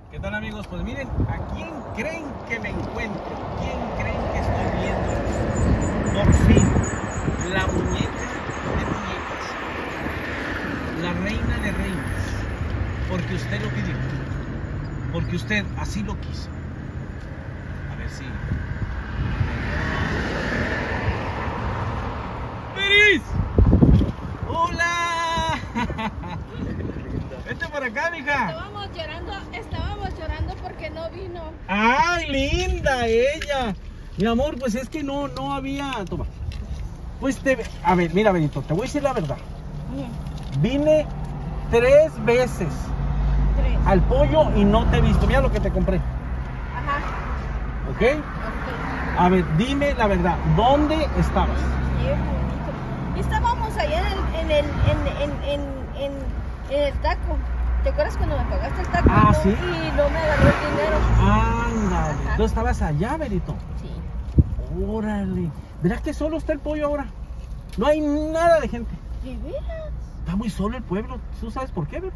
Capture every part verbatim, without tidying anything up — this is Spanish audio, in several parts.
¿Qué tal, amigos? Pues miren, ¿a quién creen que me encuentro? ¿Quién creen que estoy viendo? Por fin, la muñeca de muñecas, la reina de reinas, porque usted lo pidió, porque usted así lo quiso. A ver si... ¡Veris! ¡Hola! Vete para acá, mija. Estábamos llorando, estábamos llorando porque no vino. ¡Ay, linda ella! Mi amor, pues es que no, no había... Toma. Pues te... A ver, mira, Benito, te voy a decir la verdad. Vine tres veces Tres. al pollo y no te he visto. Mira lo que te compré. Ajá. ¿Ok? Ok. A ver, dime la verdad. ¿Dónde estabas? Qué bonito. Estábamos allá en el, en el, en, en, en, en, en el taco. ¿Te acuerdas cuando me pagaste el taco? Ah, no? ¿sí? Y no me agarró el dinero. Ándale. Ajá. ¿Tú estabas allá, Benito? Sí. Órale. ¿Verás que solo está el pollo ahora? No hay nada de gente. ¿De veras? Está muy solo el pueblo. ¿Tú sabes por qué, bebé?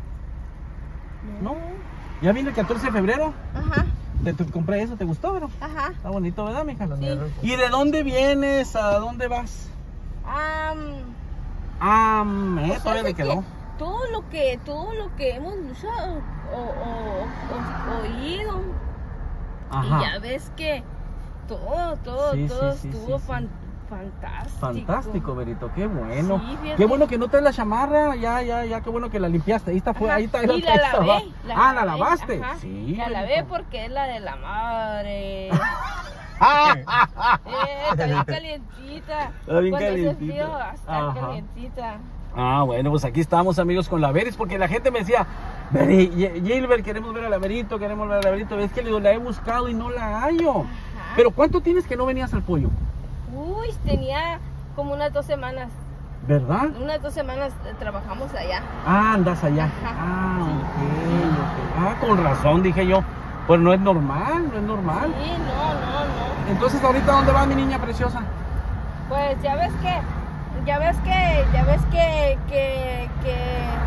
No. ¿No? Ya viene el catorce de febrero. Ajá. Te, te compré eso. ¿Te gustó, bro? Ajá. Está bonito, ¿verdad, mija? Sí. ¿Y de dónde vienes? ¿A dónde vas? Um, Ah, eh, o sea, todavía de le quedó. que todo lo que, todo lo que hemos luchado o, o, o- oído. Ajá. Y ya ves que todo, todo, Sí, todo sí, sí, estuvo sí, sí. fan- fantástico. Fantástico, Berito, qué bueno. Sí, fíjate. Qué bueno que no traes la chamarra, ya, ya, ya, qué bueno que la limpiaste. Ahí está, fue, Ajá. ahí está. Y la está, lavé. va. La ah, ¿la lavé, lavaste? ajá. Sí. La lavé Berito. porque es la de la madre. Ah, eh, está bien calientita. Está bien Cuando hace calientita. frío, está Ajá. calientita. Ah, bueno, pues aquí estamos, amigos, con la Veris, porque la gente me decía, Beri, Ye- Gilbert, queremos ver a la Verito, queremos ver a la Verito. Es que le digo, la he buscado y no la hallo. Ajá. Pero ¿cuánto tienes que no venías al pollo? Uy, tenía como unas dos semanas. ¿Verdad? Unas dos semanas eh, trabajamos allá. Ah, andas allá. Ajá. Ah, ok, ok. Ah, con razón, dije yo. Pues no es normal, no es normal. Sí, no, no, no. Entonces, ¿ahorita dónde va mi niña preciosa? Pues ya ves que, ya ves que, ya ves que, que, que,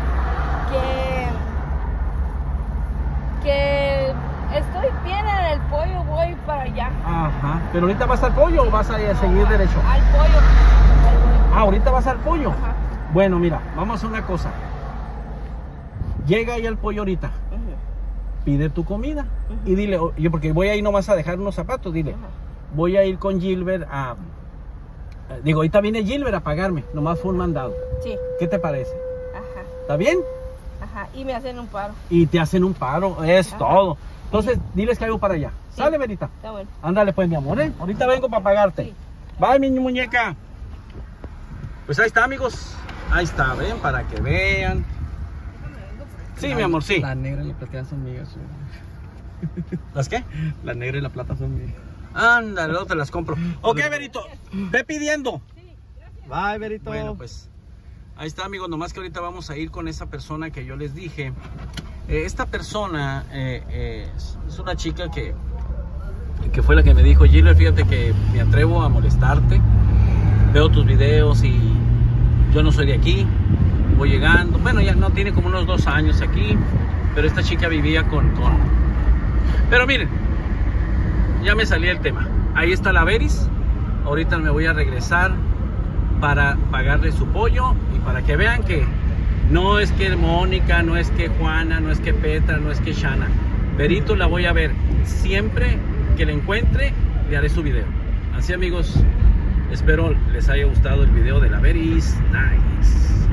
que, que estoy bien en el pollo, voy para allá. Ajá. ¿Pero ahorita vas al pollo o vas a eh, seguir No, derecho? Al pollo. Al pollo. Ah, ahorita vas al pollo. Ajá. Bueno, mira, vamos a hacer una cosa. Llega ahí al pollo ahorita. Ujú. Pide tu comida Ujú. y dile, o- yo porque voy a ir nomás a dejar unos zapatos, dile, Ajá. voy a ir con Gilbert a, eh, digo, ahorita viene Gilbert a pagarme, nomás fue un mandado. Sí. ¿Qué te parece? Ajá. ¿Está bien? Ajá. Y me hacen un paro. Y te hacen un paro, es Ajá. todo. Entonces, diles que hago para allá. Sí. Sale, Verita. Está bueno. Ándale pues, mi amor, ¿eh? Ahorita vengo para pagarte. Sí. Bye, mi muñeca. Pues ahí está, amigos. Ahí está, ven, para que vean. Sí, mi amor, sí. La negra y la plata son mías. güey. ¿Las qué? La negra y la plata son mías. Ándale, luego te las compro. Ok, Verito, ve pidiendo. Bye, Berito. Bueno, pues ahí está, amigos. Nomás que ahorita vamos a ir con esa persona que yo les dije. Eh, esta persona eh, eh, es- es una chica que, que fue la que me dijo, Gilbert, fíjate que me atrevo a molestarte. Veo tus videos y yo no soy de aquí. Voy llegando. Bueno, ya no tiene como unos dos años aquí. Pero esta chica vivía con... con... Pero miren, ya me salí el tema. Ahí está la Veris. Ahorita me voy a regresar para pagarle su pollo y para que vean que no es que Mónica, no es que Juana, no es que Petra, no es que Shana. Verito la voy a ver. Siempre que la encuentre, le haré su video. Así, amigos, espero les haya gustado el video de la Veris. Nice.